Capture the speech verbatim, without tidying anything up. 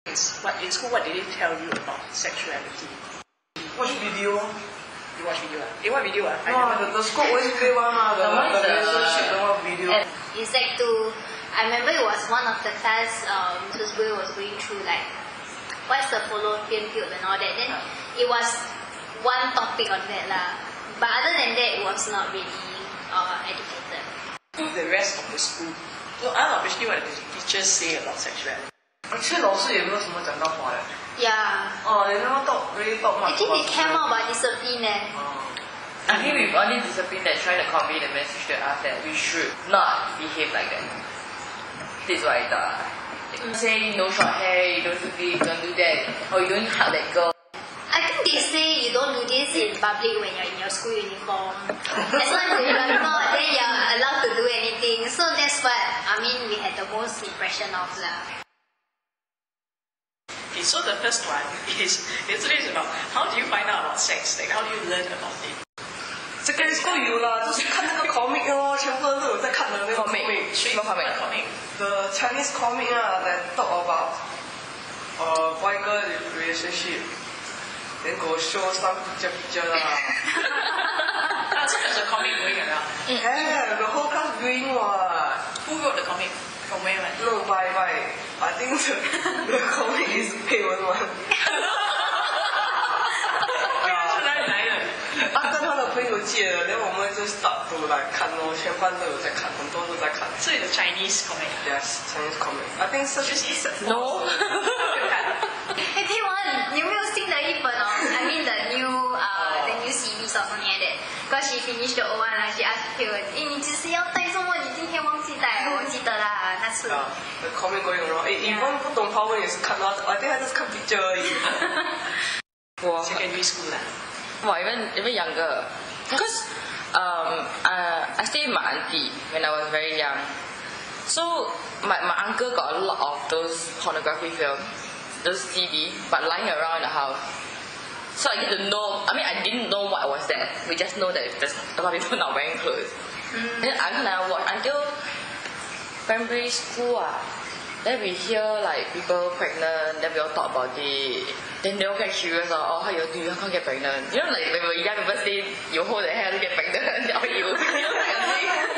What in school? What did they tell you about sexuality? Watch video. You watch video? Ah? They what video? Ah? No, the, the school always play one ah. The, the, the relationship, the one video. In sec two, I remember it was one of the class. Um, Missus Will was going through like what's the fallopian tube and all that. Then it was one topic on that lah. But other than that, it was not really uh, educated. The rest of the school. So I don't know basically what the teachers say about sexuality. Actually, 老师也没有什么讲到话的。 Yeah. Oh, they never talk really talk much. I think about they came out about discipline eh. Oh. I think with all this discipline, they're trying to convey the message to us that we should not behave like that. This is what I thought. Mm. Say no short hair, you don't do this, don't do that, or you don't hug that girl. I think they say you don't do this in public when you're in your school uniform. As long as you're not, then you're allowed to do anything. So that's what I mean. We had the most impression of lah. Okay, so the first one is basically is about how do you find out about sex? Like how do you learn about it? Secondary school 有啦，就是看那个 comic 咯，全部都是有在看的那个 comic。 Street comic. comic. The Chinese comic 啊 that talk about uh boy girl relationship, then go show some picture picture 啦。 Ah, so there's a comic going around. Yeah, the whole class doing what? Who wrote the comic? From where? Man? No, by by. I think the, the comic is 佩文文。他跟他的朋友借的，然后我们就 start to 来看咯，全班都有在看，很多都在看。 So it's a Chinese comic. Yes, Chinese comic. I think such is No. Hey, Pei Wen, 你有没有新的一本哦 I mean the new uh the new series or something like that. Because she finished the old one, and she asked Pei Wen, 诶，你几时要带什么？你今天忘记带，我记得啦，那次。 Yeah, the comic going around. 诶，你们不懂华文也是看到 I think 他就是看 picture 而已。 Wow. Secondary school lah. Wow, even even younger. Because um, uh, I stayed with my auntie when I was very young. So my, my uncle got a lot of those pornography films, those C D, but lying around in the house. So I get to know, I mean I didn't know what was that. We just know that there's a lot of people not wearing clothes. Mm. Then I never watch until primary school. Ah. Then we hear like people pregnant, then we all talk about it. Then they all get curious, oh, how you do, how come get pregnant? You know, like when we young people say, you hold the hair to get pregnant, or you, you know, like,